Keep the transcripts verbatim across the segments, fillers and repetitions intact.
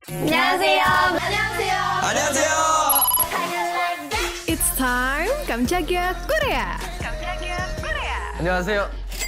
안녕하세요. 안녕하세요. 안녕하세요. It's time 깜짝이야 Korea. 깜짝이야 Korea. 안녕하세요.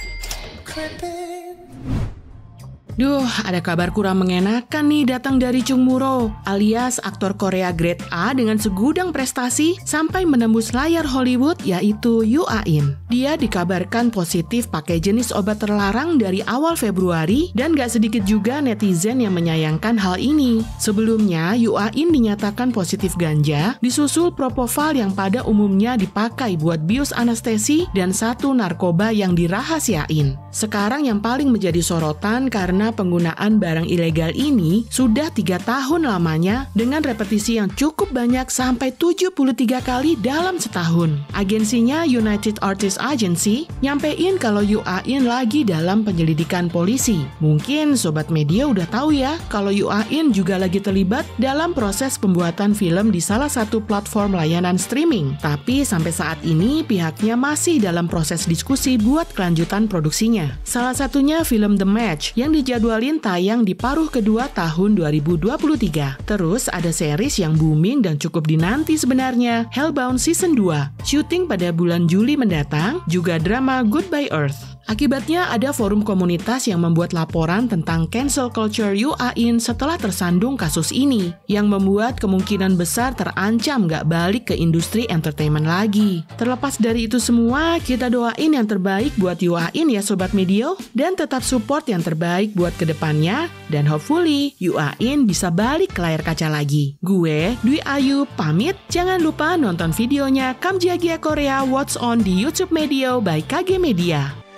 Duh, ada kabar kurang mengenakan nih datang dari Chung Muro, alias aktor Korea grade A dengan segudang prestasi sampai menembus layar Hollywood, yaitu Yoo Ah-in. Dia dikabarkan positif pakai jenis obat terlarang dari awal Februari dan gak sedikit juga netizen yang menyayangkan hal ini. Sebelumnya, Yoo Ah-in dinyatakan positif ganja, disusul propofol yang pada umumnya dipakai buat bius anestesi dan satu narkoba yang dirahasiain. Sekarang yang paling menjadi sorotan karena penggunaan barang ilegal ini sudah tiga tahun lamanya dengan repetisi yang cukup banyak sampai tujuh puluh tiga kali dalam setahun. Agensinya United Artists Agency nyampein kalau Yoo Ah-in lagi dalam penyelidikan polisi. Mungkin sobat media udah tahu ya kalau Yoo Ah-in juga lagi terlibat dalam proses pembuatan film di salah satu platform layanan streaming. Tapi sampai saat ini pihaknya masih dalam proses diskusi buat kelanjutan produksinya. Salah satunya film The Match yang dijadwalin tayang di paruh kedua tahun dua ribu dua puluh tiga. Terus ada series yang booming dan cukup dinanti sebenarnya, Hellbound Season dua. Syuting pada bulan Juli mendatang, juga drama Goodbye Earth. Akibatnya ada forum komunitas yang membuat laporan tentang cancel culture Yoo Ah-in setelah tersandung kasus ini, yang membuat kemungkinan besar terancam gak balik ke industri entertainment lagi. Terlepas dari itu semua, kita doain yang terbaik buat Yoo Ah-in ya Sobat Medio, dan tetap support yang terbaik buat kedepannya, dan hopefully Yoo Ah-in bisa balik ke layar kaca lagi. Gue, Dwi Ayu, pamit, jangan lupa nonton videonya Kamjagia Korea What's On di YouTube Media by K G Media.